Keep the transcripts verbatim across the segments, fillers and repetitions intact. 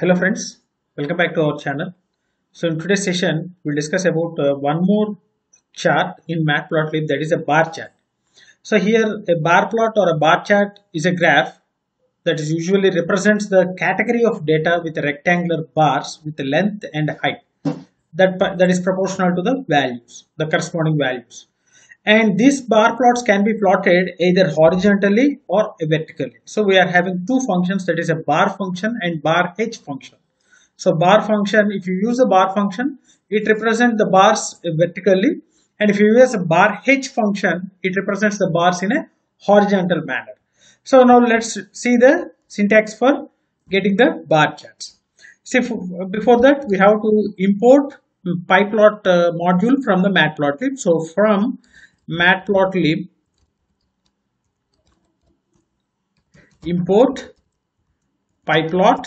Hello friends, welcome back to our channel. So in today's session, we'll discuss about uh, one more chart in Matplotlib, that is a bar chart. So here a bar plot or a bar chart is a graph that is usually represents the category of data with rectangular bars with the length and height that, that is proportional to the values, the corresponding values. And these bar plots can be plotted either horizontally or vertically. So we are having two functions, that is a bar function and bar h function. So bar function, if you use a bar function, it represents the bars vertically, and if you use a bar h function, it represents the bars in a horizontal manner. So now let's see the syntax for getting the bar charts. See, before that we have to import pyplot uh, module from the matplotlib. So from matplotlib import pyplot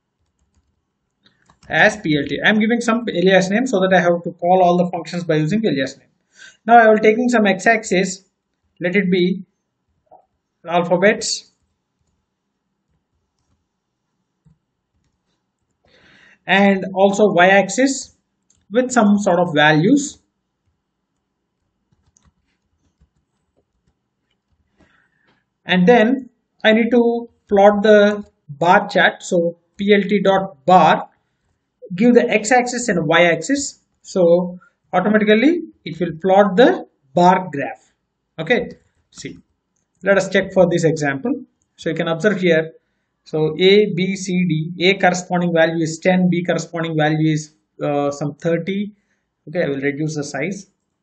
as plt. I am giving some alias name so that I have to call all the functions by using alias name. Now I will taking some x-axis, let it be alphabets, and also y-axis with some sort of values, and then I need to plot the bar chart. So plt dot bar, give the x-axis and y-axis, so automatically it will plot the bar graph. Okay, see, let us check for this example. So you can observe here, so a b c d, a corresponding value is ten, b corresponding value is uh, some thirty. Okay, I will reduce the size.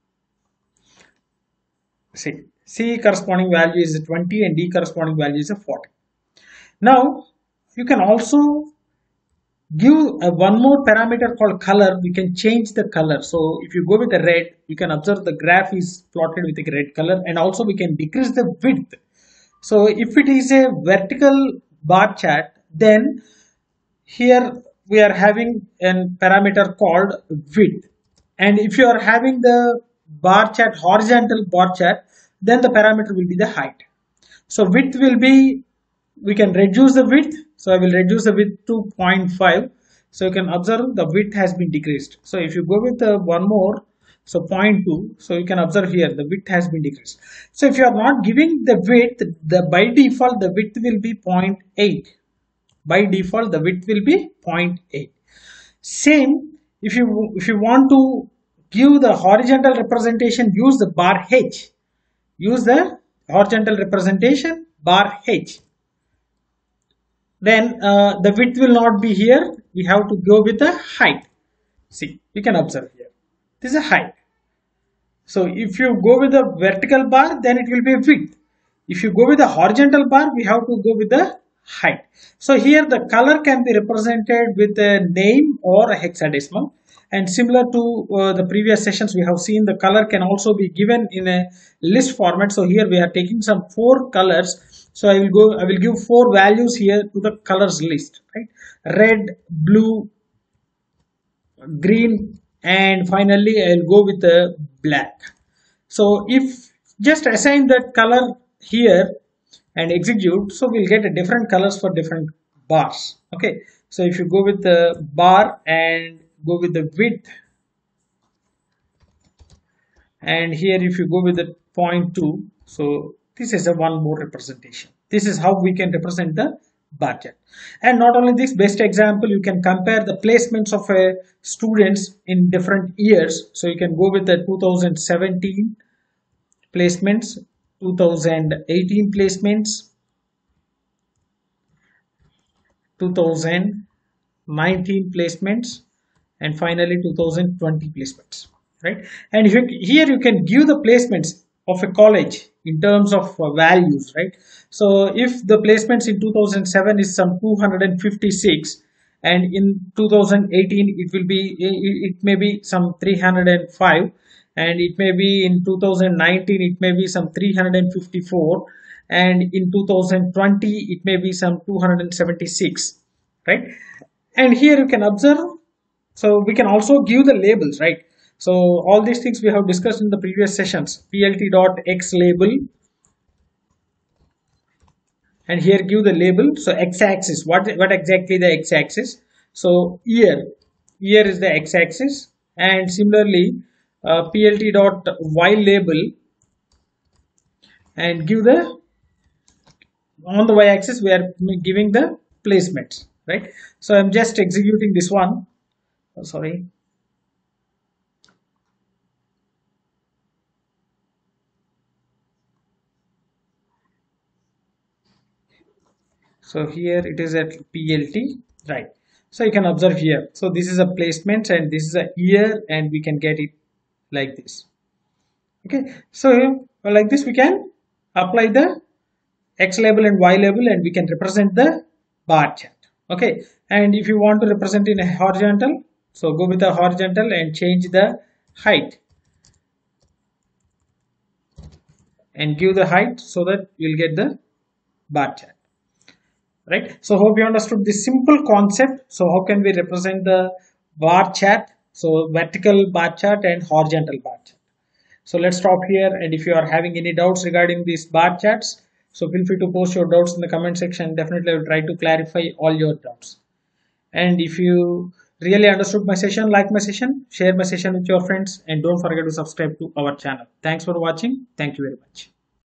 See, c corresponding value is twenty and d corresponding value is forty. Now you can also give a one more parameter called color. We can change the color. So if you go with the red, you can observe the graph is plotted with a red color, and also we can decrease the width. So if it is a vertical bar chart, then here we are having a parameter called width, and if you are having the bar chart horizontal bar chart, then the parameter will be the height. So width will be, we can reduce the width. So I will reduce the width to zero point five. So you can observe the width has been decreased. So if you go with the one more, so zero point two, so you can observe here the width has been decreased. So if you are not giving the width, the by default the width will be zero point eight. By default the width will be zero point eight. Same, if you if you want to give the horizontal representation, use the bar h. Use the horizontal representation bar h. Then uh, the width will not be here. We have to go with the height. See, you can observe here. This is a height. So if you go with the vertical bar, then it will be a width. If you go with the horizontal bar, we have to go with the height. So here the color can be represented with a name or a hexadecimal. And similar to uh, the previous sessions, we have seen the color can also be given in a list format. So here we are taking some four colors. So I will go, I will give four values here to the colors list, right? Red, blue, green, and finally I will go with the black. So if just assign that color here and execute, so we'll get a different colors for different bars. Okay, so if you go with the bar and go with the width, and here if you go with the zero point two, so this is a one more representation. This is how we can represent the bar chart. And not only this, best example, you can compare the placements of uh, students in different years. So you can go with the two thousand seventeen placements, two thousand eighteen placements, two thousand nineteen placements, and finally two thousand twenty placements, right? And here you can give the placements of a college in terms of uh, values, right? So if the placements in two thousand seven is some two hundred fifty-six, and in two thousand eighteen it will be, it may be some three hundred five, and it may be in two thousand nineteen it may be some three hundred fifty-four, and in two thousand twenty it may be some two hundred seventy-six, right? And here you can observe, so we can also give the labels, right? So all these things we have discussed in the previous sessions. plt.x label, and here give the label. So x-axis, what what exactly the x-axis? So year, year is the x-axis, and similarly uh, plt dot y label, and give the, on the y-axis we are giving the placements, right? So I'm just executing this one. Oh, sorry. So here it is at plt, right? So you can observe here. So this is a placement and this is a year, and we can get it like this. Okay. So like this we can apply the x label and y label, and we can represent the bar chart. Okay. And if you want to represent in a horizontal, so go with the horizontal and change the height and give the height, so that you'll get the bar chart. Right. So hope you understood this simple concept. So how can we represent the bar chart? So vertical bar chart and horizontal bar chart. So let's stop here, and if you are having any doubts regarding these bar charts, so feel free to post your doubts in the comment section. Definitely I will try to clarify all your doubts. And if you really understood my session, like my session, share my session with your friends, and don't forget to subscribe to our channel. Thanks for watching. Thank you very much.